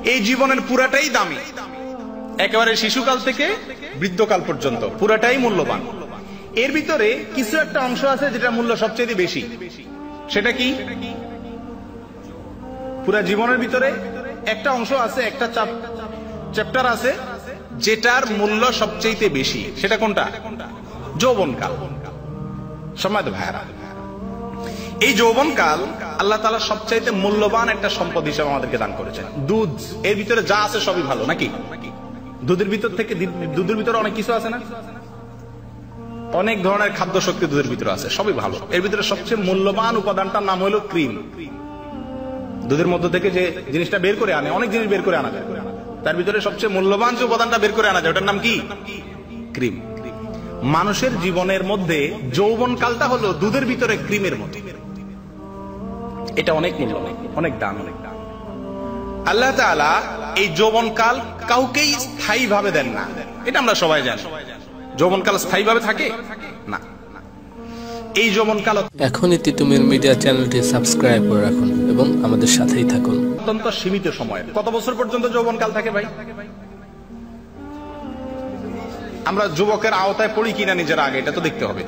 এই জীবনের পুরাটাই দামি, একেবারে শিশুকাল থেকে বৃদ্ধকাল পর্যন্ত পুরাটাই মূল্যবান। এর ভিতরে কিছু একটা অংশ আছে যেটা মূল্য সবচেয়ে বেশি। সেটা কি? পুরা জীবনের ভিতরে একটা অংশ আছে, একটা চ্যাপ্টার আছে যেটার মূল্য সবচেয়ে বেশি। সেটা কোনটা? যৌবনকাল। সম্মানিত ভাইরা, এই যৌবনকাল আল্লাহ তাআলা সবচাইতে মূল্যবান একটা সম্পদ হিসেবে আমাদেরকে দান করেছেন। দুধ, এর ভিতরে যা আছে সবই ভালো, নাকি? দুধের ভিতরে অনেক কিছু আছে না? অনেক ধরনের খাদ্য শক্তি দুধের ভিতরে আছে, সবই ভালো। এর ভিতরে সবচেয়ে মূল্যবান উপাদানটার নাম হলো ক্রিম। দুধের মধ্য থেকে যে জিনিসটা বের করে আনে, অনেক জিনিস বের করে আনা যায়, তার ভিতরে সবচেয়ে মূল্যবান যে উপাদানটা বের করে আনা যায় ওটার নাম কি? ক্রিম। মানুষের জীবনের মধ্যে যৌবনকালটা হলো দুধের ভিতরে ক্রিমের মতো। এটা অনেক মূল্যবান, অনেক দাম। আল্লাহ তাআলা এই যৌবনকাল কাউকেই স্থায়ী ভাবে দেন না, এটা আমরা সবাই জানি। যৌবনকাল স্থায়ী ভাবে থাকে না। এই যৌবনকাল এখনই তিতুমির মিডিয়া চ্যানেলটি সাবস্ক্রাইব করে রাখুন এবং আমাদের সাথেই থাকুন। অত্যন্ত সীমিত সময়। কত বছর পর্যন্ত যৌবনকাল থাকে ভাই? আমরা যুবকের আওতায় পড়ি কিনা নিজের আগে এটা তো দেখতে হবে।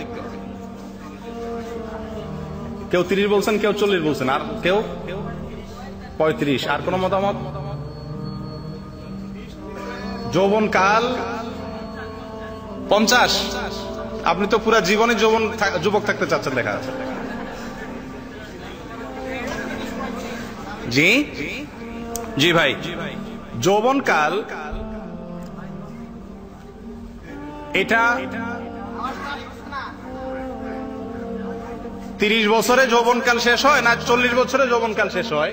কেউ 30 বলছেন, কেউ 40 বলছেন, আর কেউ 35। আর কোন মতামত? যৌবনকাল 50। আপনি তো পুরা জীবনে যুবক থাকতে চাচ্ছেন দেখা যাচ্ছে। জি জি ভাই, যৌবনকাল এটা 30 বছরে যৌবনকাল শেষ হয় না 40 বছরে যৌবনকাল শেষ হয়?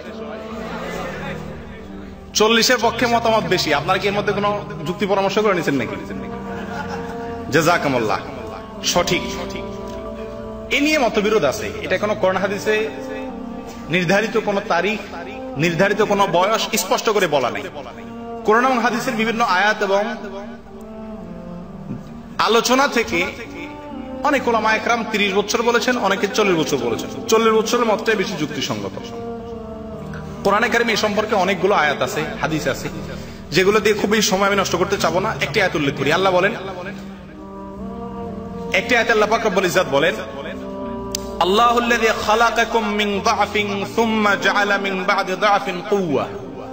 40-এর পক্ষে মতামত বেশি। আপনারা কি এর মধ্যে কোনো যুক্তি পরামর্শ করে নিছেন নাকি? জাযাকামুল্লাহ, সঠিক। এ নিয়ে মতবিরোধ আছে। এটা কোনো কোরআন হাদিসে নির্ধারিত কোনো তারিখ, নির্ধারিত কোনো বয়স স্পষ্ট করে বলা নেই। কোরআন এবং হাদিসের বিভিন্ন আয়াত এবং আলোচনা থেকে অনেক উলামা একরাম 30 বছর বলেছেন, অনেকে 40 বছর বলেছেন। 40 বছরের মতটাই বেশি যুক্তিসঙ্গত। কোরআনে কারিমে এই সম্পর্কে অনেকগুলো আয়াত আছে, হাদিস আছে, যেগুলো দিয়ে খুবই সময় আমি নষ্ট করতে চাবো না। একটি আয়াত উল্লেখ করি। আল্লাহ বলেন, একটি আয়াতে আল্লাহ পাক রব্বুল ইজ্জত বলেন, আল্লাহুল্লাযী খালাকাকুম মিন যাফিন সুম্মা জাআলা মিন বা'দি যাফিন কুওয়া।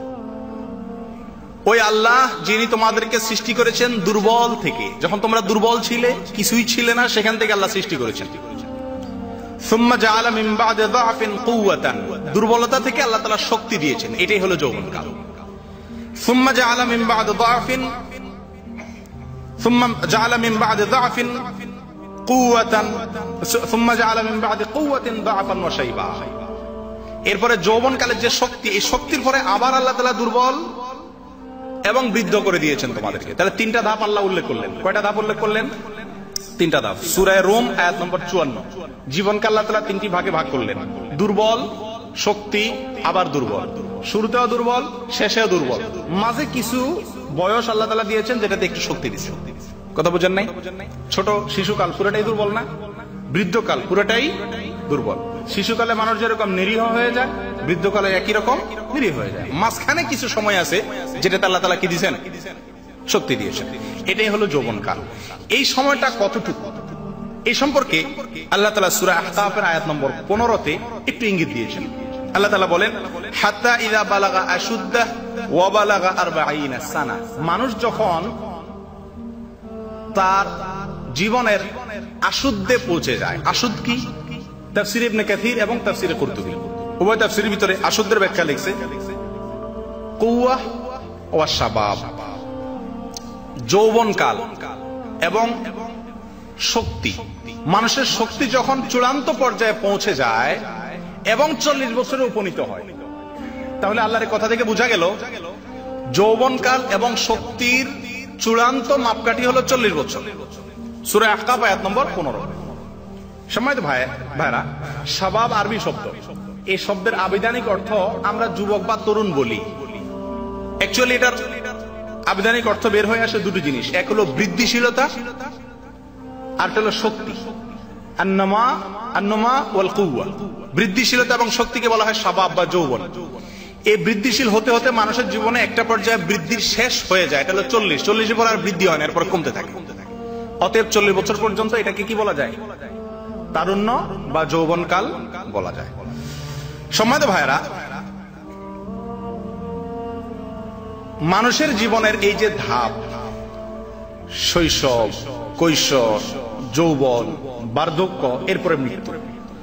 ওই আল্লাহ যিনি তোমাদেরকে সৃষ্টি করেছেন দুর্বল থেকে। যখন তোমরা দুর্বল ছিলে, কিছুই ছিলে না, সেখান থেকে আল্লাহ সৃষ্টি করেছেন। সুম্মা জাআলা মিন বা'দি যাফিন কুওয়াতান, দুর্বলতা থেকে আল্লাহ তাআলা শক্তি দিয়েছেন। এটাই হলো যৌবনকাল। সুম্মা জাআলা মিন বা'দি যাফিন সুম্মা জাআলা মিন বা'দি যাফিন কুওয়াতান সুম্মা জাআলা মিন বা'দি কুওয়াতিন যাফান ওয়া শাইবা। এরপরে যৌবনকালের যে শক্তি, এই শক্তির পরে আবার আল্লাহ তাআলা দুর্বল এবং বৃদ্ধ করে দিয়েছেন তোমাদেরকে। তাহলে 3টা ধাপ আল্লাহ উল্লেখ করলেন। কয়টা ধাপ উল্লেখ করলেন? 3টা ধাপ। সূরা রুম আয়াত নম্বর 54। জীবনকে আল্লাহ তাআলা 3টি ভাগে ভাগ করলেন। দুর্বল, শক্তি, আবার দুর্বল। শুরুতেও দুর্বল, শেষেও দুর্বল। মাঝে কিছু বয়স আল্লাহ তাআলা দিয়েছেন যেটাতে একটু শক্তি দিয়েছেন। কথা বুঝেন নাই? ছোট শিশুকাল পুরোটাই দুর্বল না? বৃদ্ধকাল পুরোটাই দুর্বল। শিশুকালে মানুষ যেরকম নিরীহ হয়ে যায়, বৃদ্ধকালে একই রকম নিরীহ হয়ে যায়। মাঝখানে কিছু সময় আছে যেটাতে আল্লাহ তাআলা কি দিয়েছেন? শক্তি দিয়েছেন। এটাই হলো যৌবনকাল। এই সময়টা কতটুকু, এই সম্পর্কে আল্লাহ তাআলা সূরা আহকাফের আয়াত নম্বর 15-তে একটু ইঙ্গিত দিয়েছেন। আল্লাহ তাআলা বলেন, হাত্তা ইযা বালাগা আশুদ্দাহ ওয়া বালাগা 40 সানা। মানুষ যখন তার জীবনের আশুদ্ধে পৌঁছে যায়। আশুদ কি? তাফসীর ইবনে কাসীর এবং তাফসীর কুরতুবী উভয় তাফসীরের ভিতরে আশুদ্ধের ব্যাখ্যা লিখছে কুওয়া ওয়া শাবাব, যৌবনকাল এবং শক্তি। মানুষের শক্তি যখন চূড়ান্ত পর্যায়ে পৌঁছে যায় এবং 40 বছরে উপনীত হয়, তাহলে আল্লাহর কথা থেকে বোঝা গেল যৌবনকাল এবং শক্তির চূড়ান্ত মাপকাঠি হলো 40 বছর। সূরা আহকাফ আয়াত নম্বর 15। সম্মানিত ভাইরা, শাবাব আরবি শব্দ। এই শব্দের আবিধানিক অর্থ আমরা যুবক বা তরুণ বলি। অ্যাকচুয়ালি এটার আবিধানিক অর্থ বের হয়ে আসে দুটো জিনিস। এক হলো বৃদ্ধিশীলতা, আর হলো শক্তি। আন্নামা ওয়াল কুওয়া, বৃদ্ধিশীলতা এবং শক্তিকে বলা হয় শাবাব বা যৌবন। এই বৃদ্ধিশীল হতে হতে মানুষের জীবনে একটা পর্যায়ে বৃদ্ধির শেষ হয়ে যায়, এটা হলো 40 পর আর বৃদ্ধি হয় না, এরপর কমতে থাকে। অতএব 40 বছর পর্যন্ত এটাকে কি বলা যায়? তারুণ্য বা যৌবনকাল বলা যায়। সম্মানিত ভাইরা, মানুষের জীবনের এই যে ধাপ, শৈশব, কৈশোর, যৌবন, বার্ধক্য, এরপরে মৃত্যু,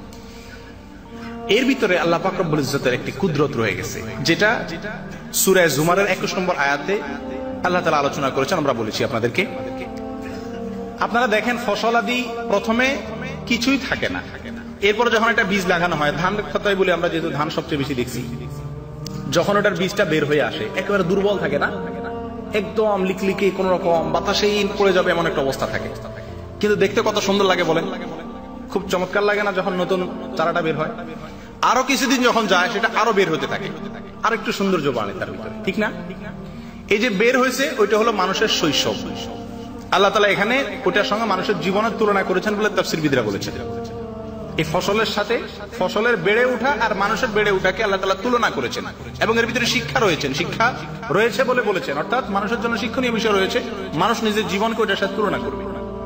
এর ভিতরে আল্লাহ পাক রব্বুল ইজ্জতের একটি কুদরত রয়ে গেছে, যেটা সূরা জুমারের 21 নম্বর আয়াতে আল্লাহ তাআলা আলোচনা করেছেন। আমরা বলেছি আপনাদেরকে, আপনারা দেখেন ফসলাদি প্রথমে কিছুই থাকে না, এরপরে যখন একটা বীজ লাগানো হয়, ধান কথাই বলি আমরা, যেহেতু ধান সবচেয়ে বেশি দেখছি, যখন ওটার বীজটা বের হয়ে আসে একেবারে দুর্বল থাকে না, একদম লিকলিকে, কোন রকম বাতাসেই পড়ে যাবে এমন একটা অবস্থা থাকে, কিন্তু দেখতে কত সুন্দর লাগে বলেন, খুব চমৎকার লাগে না যখন নতুন চারাটা বের হয়? আরো কিছুদিন যখন যায় সেটা আরো বের হতে থাকে, আর একটু সৌন্দর্য বাড়ে তার ভিতরে, ঠিক না? এই যে বের হয়েছে ওইটা হলো মানুষের শৈশব। আল্লাহ তাআলা এখানে ওটার সঙ্গে মানুষের জীবনের তুলনা করেছেন বলে তাফসীরবিদরা বলেছেন। এই ফসলের সাথে ফসলের বেড়ে ওঠা আর মানুষের বেড়ে ওঠাকে আল্লাহ তাআলা তুলনা করেছেন, এবং এর ভিতরে শিক্ষা রয়েছে বলে বলেছেন, অর্থাৎ মানুষের জন্য শিক্ষণীয় বিষয় রয়েছে, মানুষ নিজের জীবনকে ওটার সাথে তুলনা করবে।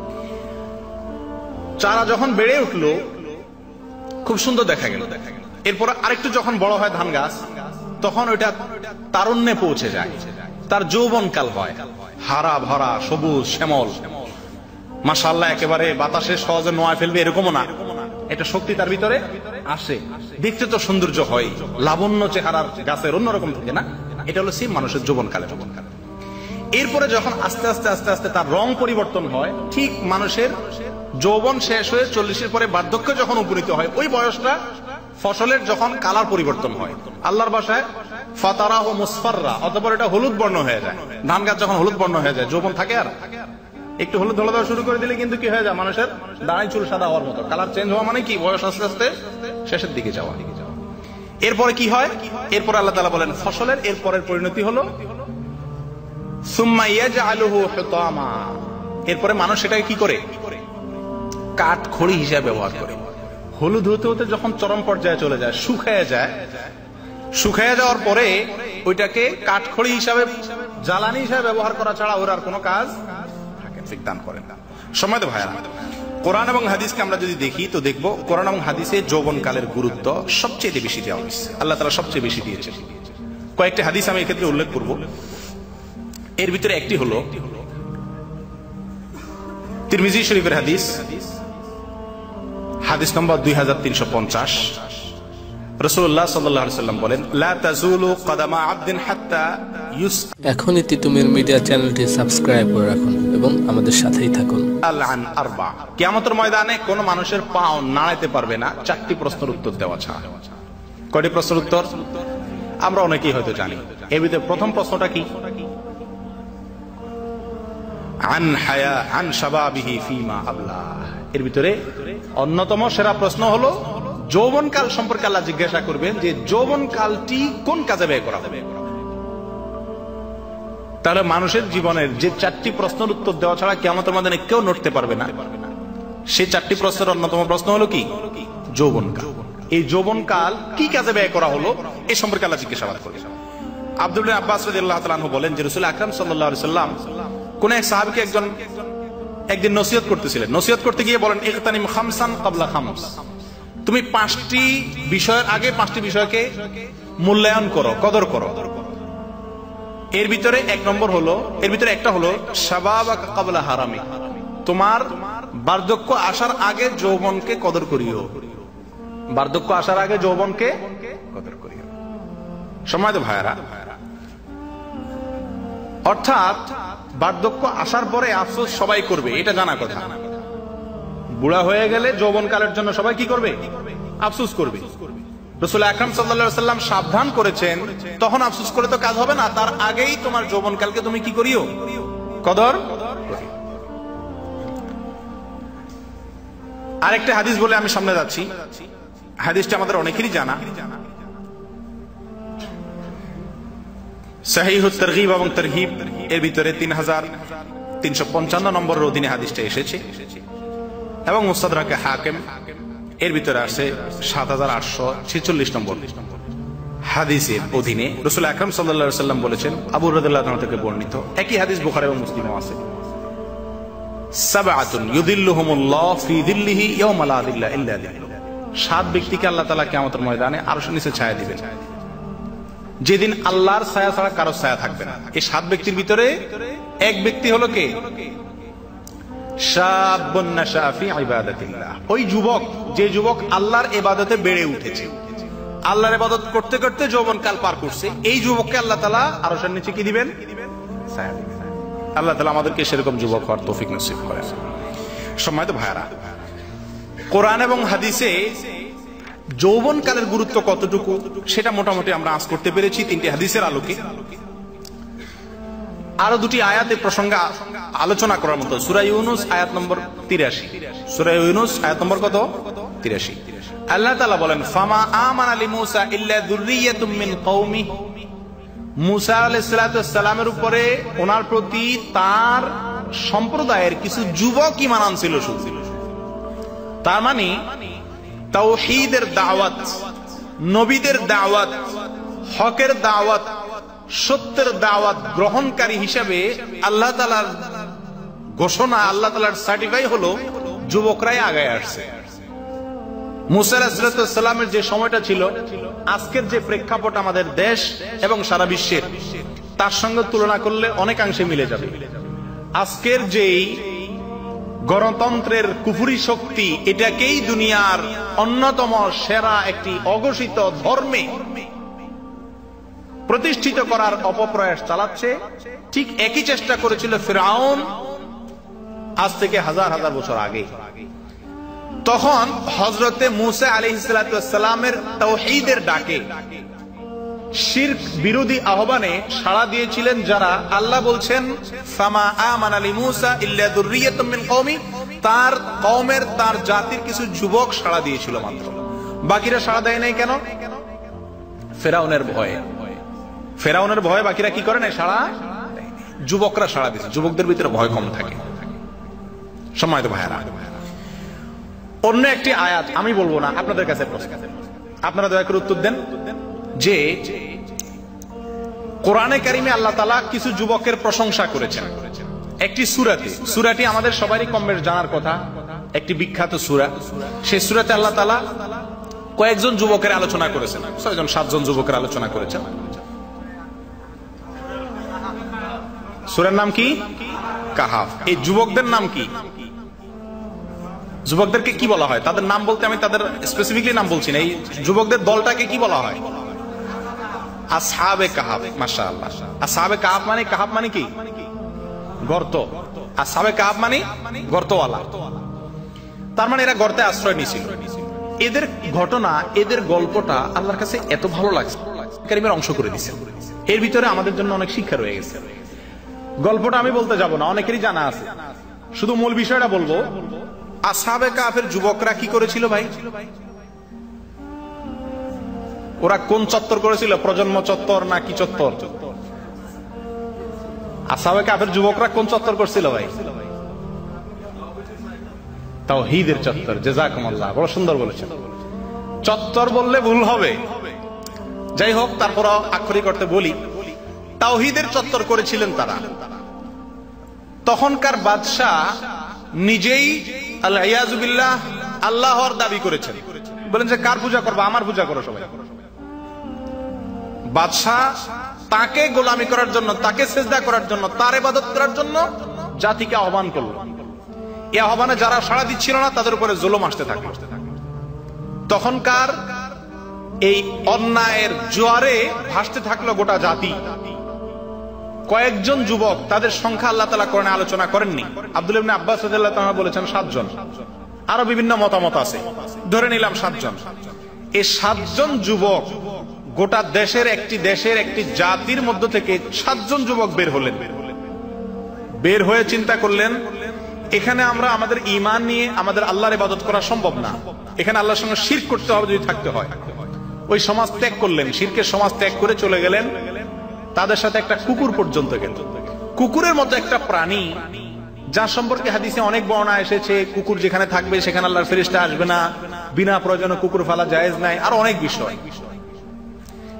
চারা যখন বেড়ে উঠলো খুব সুন্দর দেখা গেল, এরপর আরেকটু যখন বড় হয় ধান গাছ, তখন ওইটা তারুণ্যে পৌঁছে যায়, তার যৌবনকাল হয়, হারা ভরা সবুজ শ্যামল, মাশাআল্লাহ, একেবারে বাতাসে সহজে নোয়া ফেলবে এরকমও না, এটা শক্তি তার ভিতরে আসে, দেখতে তো সৌন্দর্য হয়, লাবণ্য চেহারার গাছের অন্যরকম থাকে না, এটা হলো সেই মানুষের যৌবনকালে। এরপরে যখন আস্তে আস্তে আস্তে আস্তে তার রং পরিবর্তন হয়, ঠিক মানুষের যৌবন শেষ হয়ে 40-এর পরে বার্ধক্য যখন উপনীত হয়, ওই বয়সটা ফসলের যখন কালার পরিবর্তন হয়, আল্লাহর ভাষায় ফাতারাহু মুসফাররা, অতঃপর এটা হলুদ বর্ণ হয়ে যায়। ধান গাছ যখন হলুদ বর্ণ হয়ে যায়, যৌবন থাকে আর একটু হলুদ হলুদ শুরু করে দিলে কিন্তু কি হয়ে যায়, মানুষের দাঁড়াই চুল সাদা হওয়ার মতো, কালার চেঞ্জ হওয়া মানে কি, বয়স আস্তে আস্তে শেষের দিকে যাওয়া। এরপরে কি হয়? এরপর আল্লাহ তাআলা বলেন ফসলের এরপরের পরিণতি হলো সুম্মা ইয়াজআলুহু হুতামা, এরপরে মানুষ সেটাকে কি করে, কাঠ খড়ি হিসেবে ব্যবহার করে। হলুদ হতে হতে যখন চরম পর্যায়ে চলে যায়, শুকায় যাওয়ার পরে ওইটাকে কাঠ খড়ি হিসাবে, জ্বালানি হিসাবে ব্যবহার করা ছাড়া ওর আর কোনো কাজ দান করেন না। সম্মানিত ভাইরা, কোরআন এবং হাদিসকে আমরা যদি দেখি তো দেখবো কোরআন এবং হাদিসে যৌবনকালের গুরুত্ব সবচেয়ে বেশি দেওয়া হয়েছে, আল্লাহ তাআলা সবচেয়ে বেশি দিয়েছেন। কয়েকটি হাদিস আমি এক্ষেত্রে উল্লেখ করব। এর ভিতরে একটি হলো তিরমিজি শরীফের হাদিস, হাদিস নম্বর 2350। রাসূলুল্লাহ সাল্লাল্লাহু আলাইহি ওয়াসাল্লাম বলেন, লা তাজুলু কদামা আবদিন হাত্তা এখনই তিতুমির মিডিয়া চ্যানেলটি সাবস্ক্রাইব করে রাখুন এবং আমাদের সাথেই থাকুন। আন আরবা, কিয়ামতের ময়দানে কোন মানুষের পাও নাড়াইতে পারবে না 4টি প্রশ্নের উত্তর দেওয়া ছাড়া। কয়টি প্রশ্নের উত্তর? আমরা অনেকেই হয়তো জানি। এর ভিতরে প্রথম প্রশ্নটা কি? আন হায়া আন শাবাবিহি ফিমা আবলা। এর ভিতরে অন্যতম সেরা প্রশ্ন হলো যৌবনকাল সম্পর্কে আল্লাহ জিজ্ঞাসা করবেন যে যৌবনকালটি কোন কাজে ব্যয় করা হবে। তাহলে মানুষের জীবনের যে 4টি প্রশ্নের উত্তর দেওয়া ছাড়া কিয়ামতের ময়দানে কেউ নড়তে পারবে না, সেই 4টি প্রশ্নের অন্যতম প্রশ্ন হলো কি? যৌবনকাল। এই যৌবনকাল কি কাজে ব্যয় করা হলো এই সম্পর্কে আল্লাহ জিজ্ঞাসাবাদ করবেন। আব্দুল্লাহ আব্বাস রাদিয়াল্লাহু তাআলা আনহু বলেন যে রাসূল আকরাম সাল্লাল্লাহু আলাইহি সাল্লাম কোন এক সাহাবীকে একদিন নসিহত করতেছিলেন। নসিহত করতে গিয়ে বলেন, ইগতানিম খামসান ক্বাবলা খামস, তুমি 5টি বিষয়ের আগে 5টি বিষয়কে মূল্যায়ন করো, কদর করো। এর ভিতরে একটা হলো শাবাবাকা ক্বাবলা হারামি, তোমার বার্ধক্য আসার আগে যৌবনকে কদর করিও। বার্ধক্য আসার আগে যৌবনকে কদর করিও। সম্মানিত ভাইরা, অর্থাৎ বার্ধক্য আসার পরে আফসোস সবাই করবে, এটা জানা কথা। বুড়া হয়ে গেলে যৌবনকালের জন্য সবাই কি করবে? আফসোস করবে। রাসূল আকরাম সাল্লাল্লাহু আলাইহি ওয়াসাল্লাম সাবধান করেছেন, তখন আফসোস করে তো কাজ হবে না, তার আগেই তোমার যৌবনকালকে তুমি কি করিও? কদর করিও। আরেকটা হাদিস বলে আমি সামনে যাচ্ছি, হাদিসটা আমাদের অনেকেরই জানা। সহিহুত তারগীব এবং তারহিব এর ভিতরে 3355 নম্বরের অধীনে হাদিসটা এসেছে, এবং মুস্তাদরাকে হাকিম এর ভিতরে আছে 7846 নম্বর হাদিসের অধীনে রাসূল আকরাম সাল্লাল্লাহু আলাইহি ওয়াসাল্লাম বলেছেন, আবু রাদিয়াল্লাহু আনহু থেকে বর্ণিত, একই হাদিস বুখারী এবং মুসলিমেও আছে, সাবআতুন ইউযিল্লুহুমুল্লাহু ফি যিল্লিহি ইয়াওমা লা যিল্লা ইল্লা যিল্লুহু। 7 ব্যক্তিকে আল্লাহ তাআলা কিয়ামতের ময়দানে আরশের নিচে ছায়া দিবেন, যেদিন আল্লাহর ছায়া ছাড়া কারো ছায়া থাকবে না। এই 7 ব্যক্তির ভিতরে এক ব্যক্তি হলো কে? শাবুন নাশা ফি ইবাদাতিল্লাহ। ওই যুবক, যে যুবক আল্লাহর ইবাদতে বেড়ে উঠেছে, আল্লাহর ইবাদত করতে করতে যৌবনকাল পার করছে, এই যুবককে আল্লাহ তাআলা আরশের নিচে কি দিবেন? ছায়া দিবেন। আল্লাহ তাআলা আমাদেরকে সেরকম যুবক হওয়ার তৌফিক নসিব করেন। সম্মানিত ভাইরা, কোরআন এবং হাদিসে যৌবনকালের গুরুত্ব কতটুকু সেটা মোটামুটি আমরা আঁচ করতে পেরেছি 3টি হাদিসের আলোকে। আরো 2টি আয়াতের প্রসঙ্গে আলোচনা করার মতো। সূরা ইউনূস আয়াত নম্বর 83। সূরা ইউনূস আয়াত নম্বর কত? 83। আল্লাহ তাআলা বলেন, ফামা আমানা লিমূসা ইল্লা যুররিয়াতুম মিন কওমি। মূসা আলাইহিস সালাতু ওয়াস সালামের উপরে, ওনার প্রতি তার সম্প্রদায়ের কিছু যুবক ঈমান আনছিল শুধু। তার মানে তাওহীদের দাওয়াত, নবীদের দাওয়াত, হকের দাওয়াত, সত্যের দাওয়াত গ্রহণকারী হিসেবে আল্লাহ তাআলার ঘোষণা, আল্লাহ তাআলার সার্টিফাই হলো যুবকরাই আগায় আসছে। মূসা আলাইহিস সালামের যে সময়টা ছিল, আজকের যে প্রেক্ষাপট আমাদের দেশ এবং সারা বিশ্বের, তার সঙ্গে তুলনা করলে অনেকাংশে মিলে যাবে। আজকের যেই গণতন্ত্রের কুফরি শক্তি, এটাকেই দুনিয়ার অন্যতম সেরা একটি অঘোষিত ধর্মে প্রতিষ্ঠিত করার অপপ্রয়াস চালাচ্ছে, ঠিক একই চেষ্টা করেছিল ফিরআউন আজ থেকে হাজার হাজার বছর আগে। তখন হযরতে মূসা আলাইহিস সালামের তাওহীদের ডাকে, শিরক বিরোধী আহ্বানে সাড়া দিয়েছিলেন যারা, আল্লাহ বলছেন ফামা আমানা লিমূসা ইল্লা যুররিয়াতুম মিন কওমি, তার কওমের, তার জাতির কিছু যুবক সাড়া দিয়েছিল মাত্র, বাকিরা সাড়া দেয় নাই। কেন? ফিরআউনের ভয়ে। ফিরআউনের ভয়ে বাকিরা কি করে নাই? সাড়া। যুবকরা সাড়া দিয়েছে, যুবকদের ভিতরে ভয় কম থাকে। সম্মানিত ভাইরা, অন্য একটি আয়াত আমি বলবো না, আপনাদের কাছে প্রশ্ন, আপনারা দয়া করে উত্তর দেন যে কোরআনে কারিমে আল্লাহ তাআলা কিছু যুবকের প্রশংসা করেছেন একটি সূরাতে। সূরাটি আমাদের সবারই কম বেশ জানার কথা, একটি বিখ্যাত সূরা। সেই সূরাতে আল্লাহ তাআলা কয়েকজন যুবকের আলোচনা করেছেন, 7জন যুবকের আলোচনা করেছেন। সূরার নাম কি? কাহাফ। এই যুবকদের নাম কি? যুবকদেরকে কি বলা হয়? তাদের নাম বলতে আমি তাদের স্পেসিফিকলি নাম বলছি না, এই যুবকদের দলটাকে কি বলা হয়? আসহাবে কাহাফ। মাশাআল্লাহ। আসহাবে কাহাফ মানে, কাহাফ মানে কি? গর্ত। আসহাবে কাহাফ মানে গর্তওয়ালা। তার মানে এরা গর্তে আশ্রয় নিয়েছিল। এদের ঘটনা, এদের গল্পটা আল্লাহর কাছে এত ভালো লাগছে, কারিমের অংশ করে দিয়েছেন। এর ভিতরে আমাদের জন্য অনেক শিক্ষা রয়ে গেছে। গল্পটা আমি বলতে যাব না, অনেকেরই জানা আছে, শুধু মূল বিষয়টা বলবো। আসহাবে কাহাফের যুবকরা কি করেছিল ভাই? ওরা কোন চত্বর করেছিল? প্রজন্ম চত্বর না কি চত্বর? আসহাবে কাহাফের যুবকরা কোন চত্বর করছিল ভাই? তাওহীদের চত্বর। জাযাকুমুল্লাহ, বড় সুন্দর বলেছেন। চত্বর বললে ভুল হবে, যাই হোক, তারপর আক্ষরিক অর্থে বলি, তাওহীদের চত্বর করেছিলেন তারা। তখনকার বাদশাহ নিজেই আল-ইয়াযু বিল্লাহ আল্লাহর দাবি করেছেন, বলেন যে কার পূজা করবে? আমার পূজা করো সবাই। বাদশাহ তাকে গোলামি করার জন্য, তাকে সিজদা করার জন্য, তার ইবাদত করার জন্য জাতিকে আহ্বান করল। এই আহ্বানে যারা সাড়া দিচ্ছিল না, তাদের উপরে জুলুম আসতে থাকলো। তখনকার এই অন্যায়ের জোয়ারে ভাসতে থাকলো গোটা জাতি। কয়েকজন যুবক, তাদের সংখ্যা আল্লাহ তাআলা কোরআনে আলোচনা করেননি। আব্দুল্লাহ ইবনে আব্বাস রাদিয়াল্লাহু তাআলা বলেছেন 7 জন, আরো বিভিন্ন মতামত আছে, ধরে নিলাম 7 জন। এই 7 জন যুবক গোটা দেশের একটি জাতির মধ্য থেকে 7 জন যুবক বের হলেন। বের হয়ে চিন্তা করলেন, এখানে আমরা আমাদের ঈমান নিয়ে আমাদের আল্লাহর ইবাদত করা সম্ভব না, এখানে আল্লাহর সঙ্গে শিরক করতে হবে যদি থাকতে হয়। ওই সমাজ ত্যাগ করলেন, শিরকের সমাজ ত্যাগ করে চলে গেলেন। তাদের সাথে একটা কুকুর পর্যন্ত গেল। কুকুরের মতো একটা প্রাণী, যার সম্পর্কে হাদিসে অনেক বর্ণনা এসেছে, কুকুর যেখানে থাকবে সেখানে আল্লাহর ফেরেশতা আসবে না, বিনা প্রয়োজনে কুকুর ফালা জায়েজ নাই, আর অনেক বিষয়।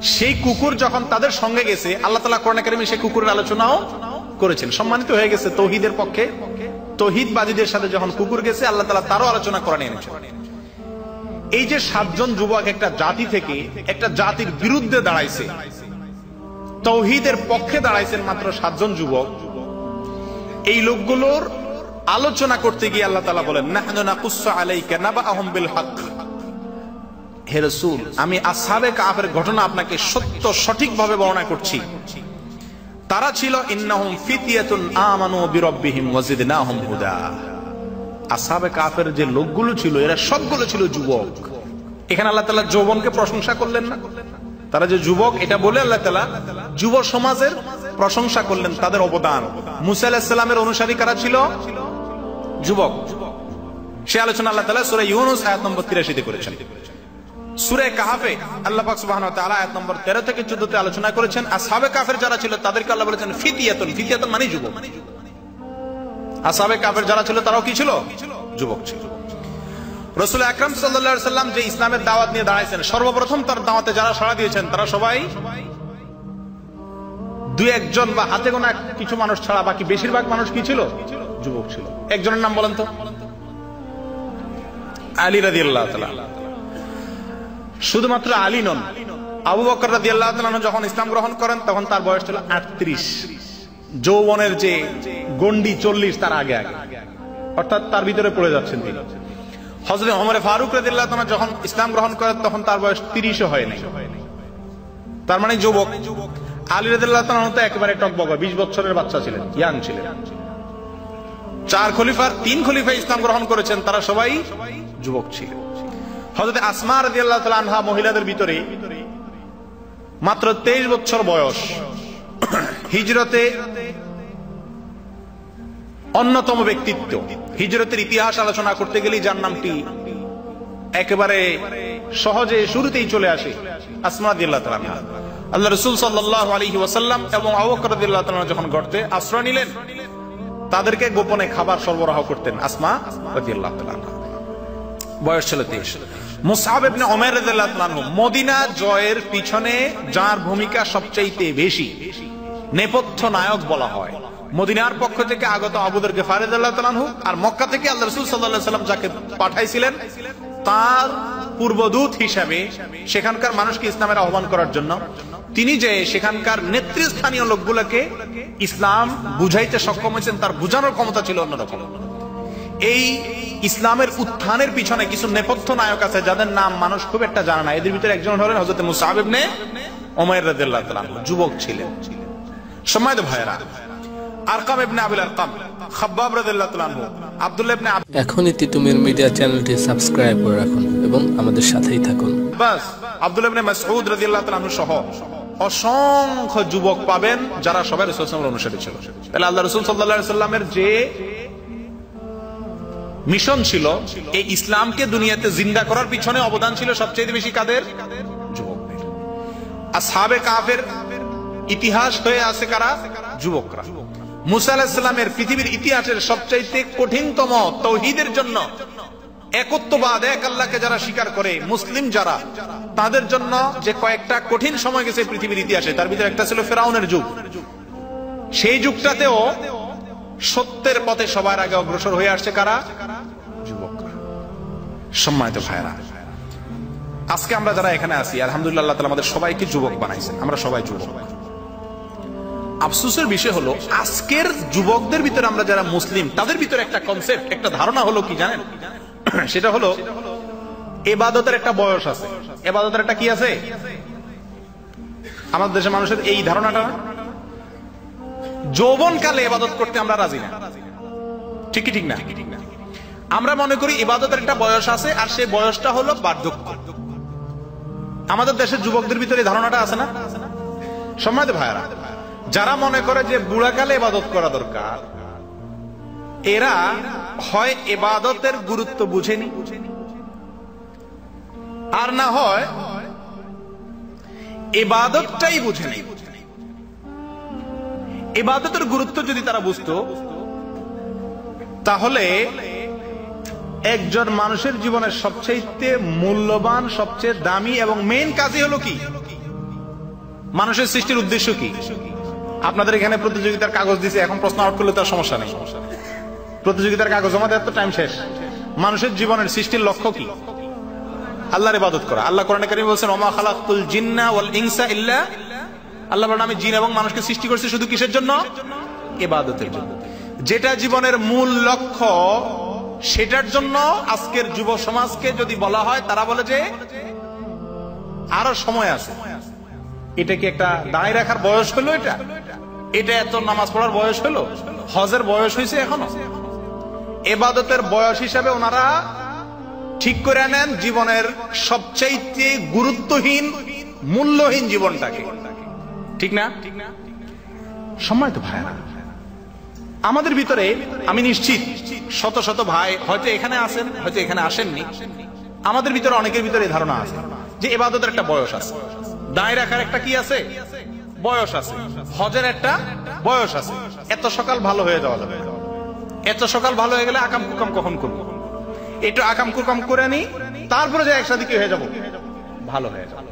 সেই কুকুর যখন তাদের সঙ্গে গেছে, আল্লাহ তাআলা কোরআনে কারিমে সেই কুকুরের আলোচনাও করেছেন, সম্মানিত হয়ে গেছে তৌহিদের পক্ষে। তৌহিদবাদীদের সাথে যখন কুকুর গেছে, আল্লাহ তাআলা তারও আলোচনা কোরআনে এনেছেন। এই যে 7 জন যুবক একটা জাতি থেকে একটা জাতির বিরুদ্ধে দাঁড়াইছে, তৌহিদের পক্ষে দাঁড়াইছেন মাত্র 7 জন যুবক, এই লোকগুলোর আলোচনা করতে গিয়ে আল্লাহ তাআলা বলেন, নাহনু নাকুসসু আলাইকা নাবাআহুম বিল হক। হে রাসূল, আমি আসহাবে কাফের ঘটনা আপনাকে সত্য সঠিকভাবে বর্ণনা করছি। তারা ছিল ইন্নাহুম ফিতিয়াতুন আমানু বিরাব্বিহিম ওয়াজিদনাহুম হুদা। আসহাবে কাফের যে লোকগুলো ছিল, এরা সবগুলো ছিল যুবক। এখানে আল্লাহ তাআলা যৌবনকে প্রশংসা করলেন না, তারা যে যুবক এটা বলে আল্লাহ তাআলা যুব সমাজের প্রশংসা করলেন, তাদের অবদান। মুসা আলাইহিস সালামের অনুসারী কারা ছিল? যুবক। সে আলোচনা আল্লাহ তাআলা সূরা ইউনূস আয়াত নম্বর 83 তে করেছেন। সূরা কাহফে আল্লাহ পাক সুবহানাহু ওয়া তাআলা আয়াত নম্বর 13 থেকে 14 তে আলোচনা করেছেন আসহাবে কাফের যারা ছিল তাদেরকে আল্লাহ বলেছেন ফিতিয়াতুন। ফিতিয়াতুন মানে যুবক। আসহাবে কাফের যারা ছিল তারাও কি ছিল? যুবক ছিল। রাসূল আকরাম সাল্লাল্লাহু আলাইহি সাল্লাম যে ইসলামের দাওয়াত নিয়ে দাঁড়াইছেন, সর্বপ্রথম তার দাওয়াতে যারা সাড়া দিয়েছেন তারা সবাই 2-1 জন বা হাতে গোনা কিছু মানুষ ছাড়া বাকি বেশিরভাগ মানুষ কি ছিল? যুবক ছিল। একজনের নাম বলেন তো? আলী রাদিয়াল্লাহু তাআলা। শুধুমাত্র আলী নন, আবু বকর রাদিয়াল্লাহু তাআলা যখন ইসলাম গ্রহণ করেন তখন তার বয়স ছিল 38। যৌবনের যে গন্ডি 40 তার আগে আগে, অর্থাৎ তার ভিতরে পড়ে যাচ্ছেন তিনি। হযরত ওমর ফারুক রাদিয়াল্লাহু তাআলা যখন ইসলাম গ্রহণ করেন তখন তার বয়স 30 হয় নাই, তার মানে যুবক। আলী রাদিয়াল্লাহু তাআলা তো একেবারে টকবগা 20 বছরের বাচ্চা ছিলেন, ইয়াং ছিলেন। 4 খলিফার 3 খলিফা ইসলাম গ্রহণ করেছেন, তারা সবাই যুবক ছিলেন। হযরত আসমা রাদিয়াল্লাহু তাআলা আনহা মহিলাদের ভিতরে মাত্র 23 বছর বয়স। হিজরতে অন্যতম ব্যক্তিত্ব। হিজরতের ইতিহাস আলোচনা করতে গেলে যার নামটি একেবারে সহজে শুরুতেই চলে আসে, আসমা রাদিয়াল্লাহু তাআলা আনহা। আল্লাহ রাসূল সাল্লাল্লাহু আলাইহি ওয়াসাল্লাম এবং আবু বকর রাদিয়াল্লাহু তাআলা যখন গর্তে আশ্রয় নিলেন, তাদেরকে গোপনে খাবার সরবরাহ করতেন আসমা রাদিয়াল্লাহু তাআলা আনহা। বয়স ছিল 23। মুসআব ইবনে উমাইর রাদিয়াল্লাহু তাআলা আনহু মদিনা জয়ের পিছনে যার ভূমিকা সবচেয়ে বেশি, নেপথ্য নায়ক বলা হয়। মদিনার পক্ষ থেকে আগত আবু যর গিফারি রাদিয়াল্লাহু তাআলা আনহু, আর মক্কা থেকে আল্লাহ রাসূল সাল্লাল্লাহু আলাইহি ওয়াসাল্লাম যাকে পাঠাইছিলেন তার পূর্বদূত হিসেবে সেখানকার মানুষকে ইসলামের আহ্বান করার জন্য তিনি যে সেখানকার নেতৃস্থানীয় লোকগুলোকে ইসলাম বুঝাইতে সক্ষম হয়েছেন, তার বুঝানোর ক্ষমতা ছিল অন্যরকম। এই ইসলামের উত্থানের পিছনে কিছু নেপথ্য নায়ক আছে যাদের নাম মানুষ খুব একটা জানে না। এদের ভিতরে একজন হলেন হযরত মুসআব ইবনে উমাইর রাদিয়াল্লাহু তাআলা আনহু, যুবক ছিলেন। সম্মানিত ভাইরা, আরকাম ইবনে আবিল আরকাম, খাব্বাব রাদিয়াল্লাহু তাআলা আনহু, আব্দুল্লাহ ইবনে এখনই তিতুমির মিডিয়া চ্যানেলটি সাবস্ক্রাইব করে রাখুন এবং আমাদের সাথেই থাকুন। বাস আব্দুল্লাহ ইবনে মাসউদ রাদিয়াল্লাহু তাআলা আনহু সহ অসংখ্য যুবক পাবেন যারা সবাই রাসূল সাল্লাল্লাহু আলাইহি ওয়াসাল্লামের অনুসারী ছিল। তাহলে আল্লাহ রাসূল সাল্লাল্লাহু আলাইহি ওয়াসাল্লামের যে মিশন ছিল, এই ইসলামকে দুনিয়াতে জিন্দা করার পিছনে অবদান ছিল সবচেয়ে বেশি কাদের? যুবকদের। আসহাবে কাফের ইতিহাস হয়ে আছে কারা? যুবকরা। মুসা আলাইহিস সালামের পৃথিবীর ইতিহাসের সবচাইতে কঠিনতম তাওহীদের জন্য একত্ববাদ, এক আল্লাহকে যারা স্বীকার করে, মুসলিম যারা, তাদের জন্য যে কয়েকটা কঠিন সময় গেছে পৃথিবীর ইতিহাসে, তার ভিতরে একটা ছিল ফেরাউনের যুগ। সেই যুগটাতেও সত্যের পথে সবার আগে অগ্রসর হয়ে আসছে কারা? যুবকরা। সম্মানিত ভাইরা, আজকে আমরা যারা এখানে আছি, আলহামদুলিল্লাহ আল্লাহ তাআলা আমাদের সবাইকে যুবক বানাইছেন, আমরা সবাই যুবক। আফসোসের বিষয় হলো আজকের যুবকদের ভিতরে আমরা যারা মুসলিম, তাদের ভিতরে একটা কনসেপ্ট, একটা ধারণা হলো কি জানেন? সেটা হলো ইবাদতের একটা বয়স আছে। ইবাদতের একটা কি আছে? আমাদের দেশের মানুষের এই ধারণাটা, যৌবনকালে ইবাদত করতে আমরা রাজি না। ঠিক কি ঠিক না? আমরা মনে করি ইবাদতের একটা বয়স আছে, আর সেই বয়সটা হলো বার্ধক্য। আমাদের দেশের যুবকদের ভিতরে ধারণাটা আছে না? সম্মানিত ভাইরা, যারা মনে করে যে বুড়াকালে ইবাদত করা দরকার, এরা হয় ইবাদতের গুরুত্ব বুঝেনি, আর না হয় ইবাদতটাই বুঝেনি। ইবাদতের গুরুত্ব যদি তারা বুঝতো, তাহলে একজন মানুষের জীবনের সবচেয়ে মূল্যবান, সবচেয়ে দামি এবং মেইন কাজই হলো কি? মানুষের সৃষ্টির উদ্দেশ্য কি? আপনাদের এখানে প্রতিযোগিতার কাগজ দিছে, এখন প্রশ্ন আউট করলে তার সমস্যা নেই, প্রতিযোগিতার কাগজ জমা দেওয়ার তো টাইম শেষ। মানুষের জীবনের সৃষ্টির লক্ষ্য কি? আল্লাহর ইবাদত করা। আল্লাহ কোরআনে কারীমে বলেছেন ওমা খালাকতুল জিন্না ওয়াল ইনসা ইল্লা, আল্লাহ বলেন আমি জিন এবং মানুষকে সৃষ্টি করেছি শুধু কিসের জন্য? ইবাদতের জন্য। যেটা জীবনের মূল লক্ষ্য সেটার জন্য আজকের যুব সমাজকে যদি বলা হয় তারা বলে যে আরো সময় আছে। এটা কি একটা দাঁড়ায় রাখার বয়স হলো? এটা এত নামাজ পড়ার বয়স হলো? হজের বয়স হয়েছে এখনো? ইবাদতের বয়স হিসাবে ওনারা ঠিক করে নেন জীবনের সবচাইতে গুরুত্বহীন মূল্যহীন জীবনটাকে, ঠিক না? সম্মানিত ভাইরা, আমাদের ভিতরে আমি নিশ্চিত শত শত ভাই হয়তো এখানে আছেন, হয়তো এখানে আসেননি, আমাদের ভিতরে অনেকের ভিতরে এই ধারণা আছে যে ইবাদতের একটা বয়স আছে, দাঁড়িয়ে রাখার একটা কি আছে বয়স আছে, হজের একটা বয়স আছে। এত সকাল ভালো হয়ে যাওয়া যাবে, এত সকাল ভালো হয়ে গেলে আকাম কুকাম কখন করবো, একটু আকাম কুকাম করে নি, তারপরে যে একসাথে কি হয়ে যাবো, ভালো হয়ে যাবো।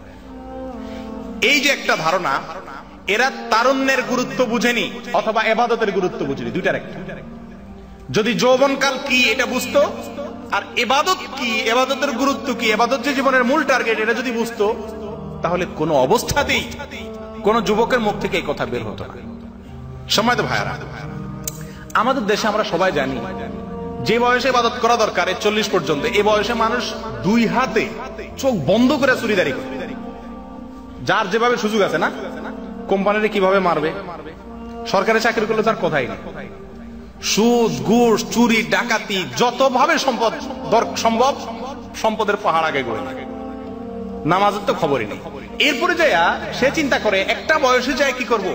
এই যে একটা ধারণা, এরা তারুণ্যের গুরুত্ব বুঝেনি অথবা ইবাদতের গুরুত্ব বুঝেনি, দুইটার একটা। যদি যৌবনকাল কি এটা বুঝতো আর ইবাদত কি, ইবাদতের গুরুত্ব কি, ইবাদত যে জীবনের মূল টার্গেট, এটা যদি বুঝতো তাহলে কোনো অবস্থাতেই কোন যুবকের মুখ থেকে এই কথা বের হতো না। সম্মানিত ভাইরা, আমাদের দেশে আমরা সবাই জানি যে বয়সে ইবাদত করা দরকার 40 পর্যন্ত, এই বয়সে মানুষ দুই হাতে চোখ বন্ধ করে চুরিদারি করে। যার যেভাবে সুযোগ আছে না, কোম্পানির কিভাবে মারবে, সরকারি চাকরি করলে তার কথাই নেই, সুদ ঘুষ চুরি ডাকাতি যতভাবে সম্পদ সম্ভব সম্পদের পাহাড় আগে গড়ে লাগে, নামাজের তো খবরই নেই। এরপরে যাইয়া সে চিন্তা করে একটা বয়সে যায় কি করব,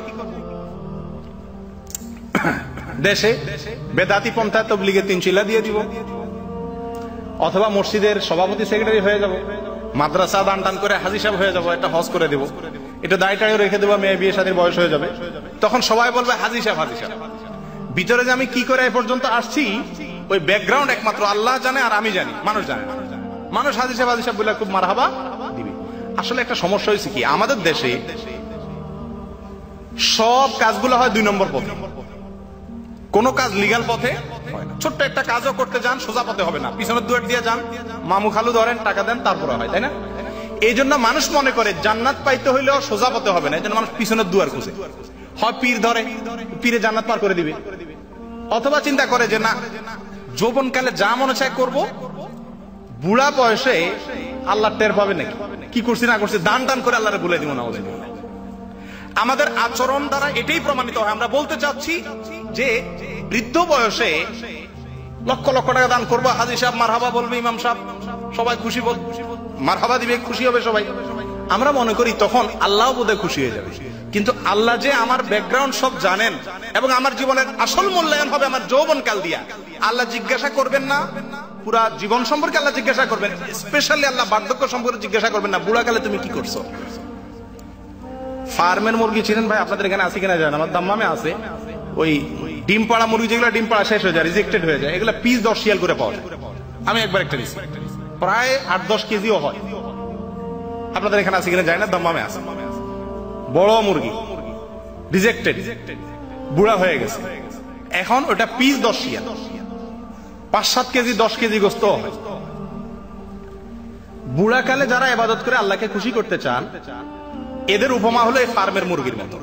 দেশে বেদাতি পন্থা তাবলীগে 3 চিল্লা দিয়ে দিব, অথবা মসজিদের সভাপতি সেক্রেটারি হয়ে যাব, মাদ্রাসা দান টান করে হাজী সাহেব হয়ে যাব, একটা হজ করে দেব, এটা দায়টাও রেখে দেবো, মেয়ে বিয়ে শাদীর বয়স হয়ে যাবে, তখন সবাই বলবে হাজী সাহেব হাজী সাহেব। ভিতরে যে আমি কি করে এ পর্যন্ত আসছি ওই ব্যাকগ্রাউন্ড একমাত্র আল্লাহ জানে আর আমি জানি, মানুষ জানে না। মানুষ হাজী সাহেব বলে খুব মারহাবা দিবে। আসলে একটা সমস্যা হয়েছে কি, আমাদের দেশে সব কাজগুলো হয় 2 নম্বর পথে, কোন কাজ লিগ্যাল পথে হয় না। ছোট্ট একটা কাজও করতে যান সোজা পথে হবে না, পিছনের দুয়ার দিয়ে যান, মামু খালু ধরেন, টাকা দেন, তারপরে হয়, তাই না? এই জন্য মানুষ মনে করে জান্নাত পাইতে হইলেও সোজা পথে হবে না, এই জন্য মানুষ পিছনের দুয়ার খুঁজে, হয় পীর ধরে, পীরে জান্নাত পার করে দিবে, অথবা চিন্তা করে যে না যৌবনকালে যা মনে চায় করবো, বুড়া বয়সে আল্লাহ টের পাবে নাকি কি করছি না করছি, দান টান করে আল্লাহরে ভুলে দিব না। আমাদের আচরণ দ্বারা এটাই প্রমাণিত হয়। আমরা বলতে চাচ্ছি যে বৃদ্ধ বয়সে লক্ষ লক্ষ টাকা দান করবো, হাজী সাহেব মারহাবা বলবে, ইমাম সাহেব সবাই খুশি বল মারহাবা দিবে, খুশি হবে সবাই। আমরা মনে করি তখন আল্লাহ বোধহয় খুশি হয়ে যাবে, কিন্তু আল্লাহ যে আমার ব্যাকগ্রাউন্ড সব জানেন এবং আমার জীবনের আসল মূল্যায়ন হবে আমার যৌবনকাল দিয়া। আল্লাহ জিজ্ঞাসা করবেন না পুরা জীবন সম্পর্কে, আল্লাহ জিজ্ঞাসা করবেন স্পেশালি, আল্লাহ বার্ধক্য সম্পর্কে জিজ্ঞাসা করবেন না বুড়াকালে তুমি কি করছো। ফার্মের মুরগি ছিলেন ভাই, আপনাদের এখানে আছে কিনা জানেন, আমার দাম্মামে আছে, ওই ডিম পাড়া মুরগি যেগুলো ডিম পাড়া শেষ হয়ে যায়, রিজেক্টেড হয়ে যায়, এগুলো পিস 10 শিয়াল করে পাওয়া যায়। আমি একবার একটা নিয়েছি, প্রায় 8-10 কেজিও হয়। আপনাদের এখানে আছে কিনা জানি না, দাম্মামে আছে, বড় মুরগি রিজেক্টেড, বুড়া হয়ে গেছে, এখন ওটা পিস 10 শিয়াল, 5-7 কেজি 10 কেজি গোস্ত হয়। বুড়াকালে যারা ইবাদত করে আল্লাহকে খুশি করতে চান, এদের উপমা হলো এই ফার্মের মুরগির মতো।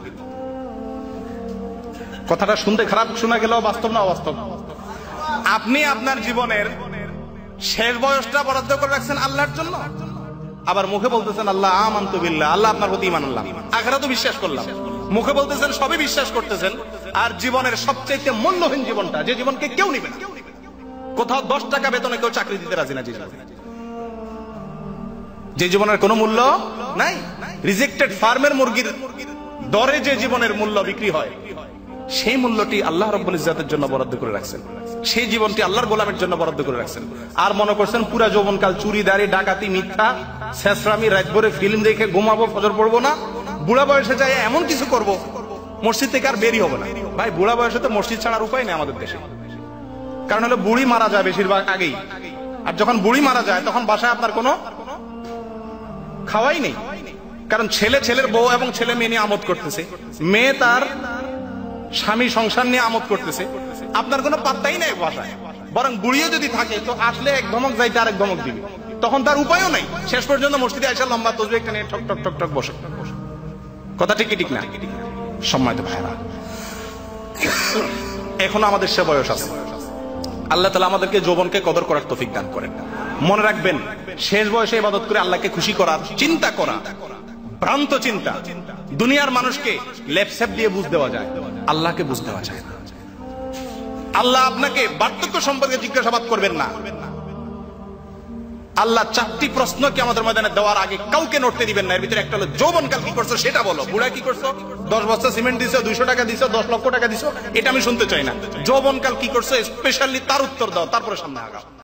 কথাটা শুনতে খারাপ শোনা গেল, বাস্তব না অবাস্তব? আপনি আপনার জীবনের শেষ বয়সটা বরাদ্দ করে রাখছেন আল্লাহর জন্য, আবার মুখে বলতেছেন আল্লাহ আমানতু বিল্লাহ, আল্লাহ আপনার প্রতি ঈমান আনলাম, আখিরাতও বিশ্বাস করলাম, মুখে বলতেছেন সবই বিশ্বাস করতেছেন, আর জীবনের সবচেয়ে মূল্যহীন জীবনটা, যে জীবনকে কেউ নিবে না, কোথাও 10 টাকা বেতনে কেউ চাকরি দিতে রাজি না, যে জীবনের কোনো মূল্য নাই, রিজেক্টেড ফার্মের মুরগির দরে যে জীবনের মূল্য বিক্রি হয়, সেই মূল্যটি আল্লাহ রাব্বুল ইজ্জাতের জন্য বরাদ্দ করে রাখছেন, সেই জীবনটি আল্লাহর গোলামের জন্য বরাদ্দ করে রাখছেন। আর মনে করছেন পুরা যৌবনকাল চুরি দাড়ি ডাকাতি মিথ্যা শেষরামি রাত ভরে ফিল্ম দেখে ঘুমাবো, ফজর পড়বো না, বুড়া বয়সে যায় এমন কিছু করব মসজিদ থেকে আর বেরি হবে না। ভাই বুড়া বয়সে তো মসজিদ ছাড়ার উপায় নেই আমাদের দেশে, কারণ হলো বুড়ি মারা যায় বেশিরভাগ আগেই, আর যখন বুড়ি মারা যায় তখন বাসায় আপনার কোনো খাওয়াই নেই, কারণ ছেলে ছেলের বউ এবং ছেলে মেয়ে নিয়ে আমোদ করতেছে, মেয়ে তার স্বামী সংসার নিয়ে আমোদ করতেছে, আপনার কোনো পাত্তাই নাই বাসায়। বরং বুড়িও যদি থাকে তো আসলে এক ধমক যাইতে আরেক ধমক দিবে, তখন তার উপায়ও নাই। শেষ পর্যন্ত মসজিদে আইসা লম্বা তসবিহ একটা নিয়ে ঠক ঠক ঠক ঠক বসে। কথা ঠিক ঠিক না? সম্মানিত ভাইরা, এখনো আমাদের সে বয়স আছে। আল্লাহ তাআলা আমাদেরকে যৌবনকে কদর করার তৌফিক দান করেন। মনে রাখবেন, শেষ বয়সে ইবাদত করে আল্লাহকে খুশি করার চিন্তা করা ভ্রান্ত চিন্তা। দুনিয়ার মানুষকে লেপসেপ দিয়ে বুঝ দেওয়া যায়, আল্লাহকে বুঝ দেওয়া যায় না। আল্লাহ আপনাকে বার্ধক্য সম্পর্কে জিজ্ঞাসাবাদ করবেন না। আল্লাহ 4টি প্রশ্ন কি আমাদের ময়দানে দেওয়ার আগে কাউকে নড়তে দিবেন না। এর ভিতরে একটা হলো যৌবনকাল কি করছো সেটা বলো। বুড়া কি করছো? 10 বস্তা সিমেন্ট দিছো, 200 টাকা দিছো, 10 লক্ষ টাকা দিছো, এটা আমি শুনতে চাই না। যৌবনকাল কি করছো স্পেশালি তার উত্তর দাও, তারপরে সামনে আগাও।